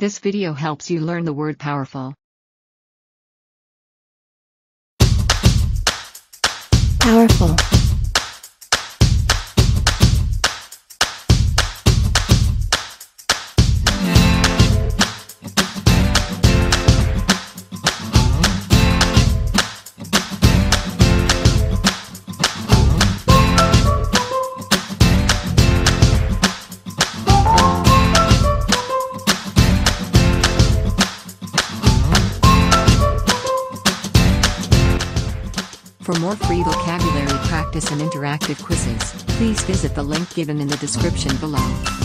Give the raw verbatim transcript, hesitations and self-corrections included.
this video helps you learn the word powerful. Powerful. For more free vocabulary practice and interactive quizzes, please visit the link given in the description below.